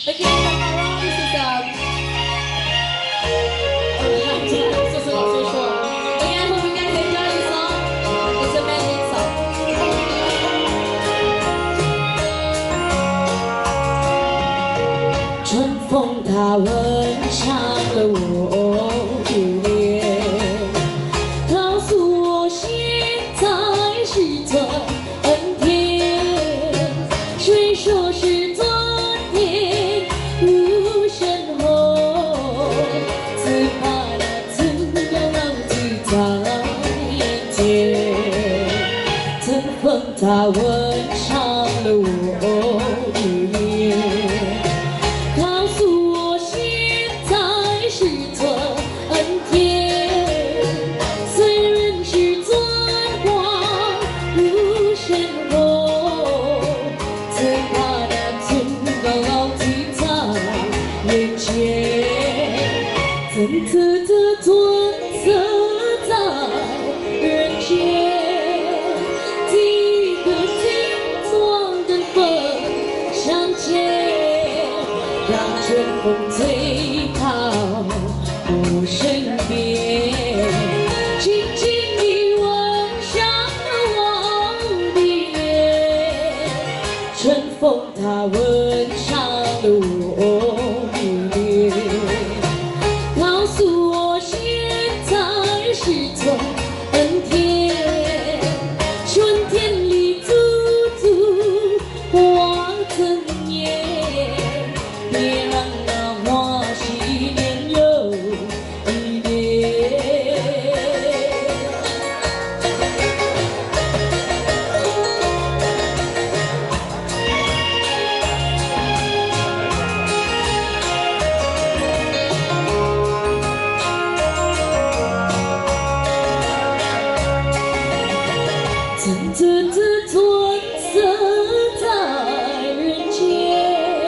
Okay, Kamara, this is so not so sure. Okay, I hope you guys enjoy this song. It's a magic song. 春风它吻上了我的脸，告诉我现在是春天。谁说是昨天无声后，只怕那春光老去在眼前。春风它吻上了我的脸。 告诉我现在是春天，虽然是春光如山后，只怕那春光老去在眼前。怎测这春色在人间，几个精壮的风向前。 让春风吹到我身边，轻轻地吻上了我的脸。春风它吻上了我的脸，告诉我现在是春天，春天里足足花成年。 别让那花溪年又一年。曾这春色在人间。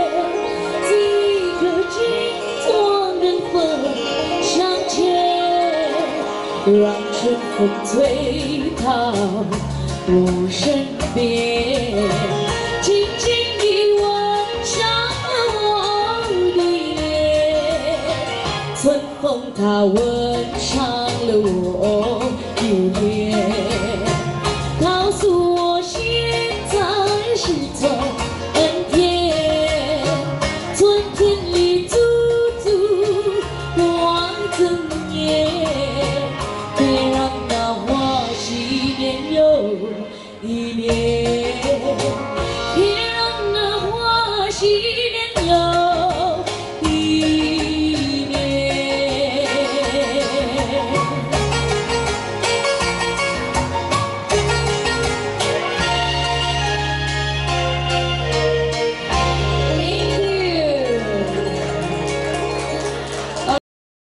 让春风吹到我身边，轻轻地吻上了我的脸。春风它吻上了我。